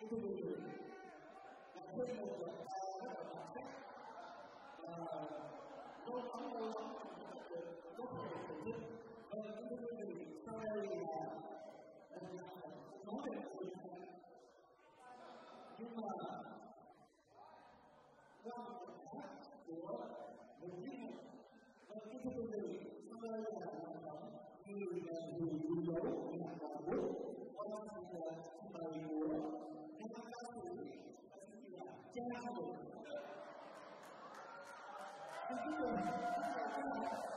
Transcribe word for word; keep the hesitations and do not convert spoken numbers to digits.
thưa quý vị, là thêm một giọng ca rất là đặc sắc. Lâu lắm lâu lắm chúng ta được có thể được tổ chức. Vâng, thưa quý vị, sau đây là nói về sự nhưng mà qua một bài hát của một chiếc nhạc. Vâng, thưa quý vị, sau đây là hoạt động người nhà người vui dấu nhà toàn quốc. Qua sự trình bày của nam ca sĩ Cha Hùng. Thưa quý vị,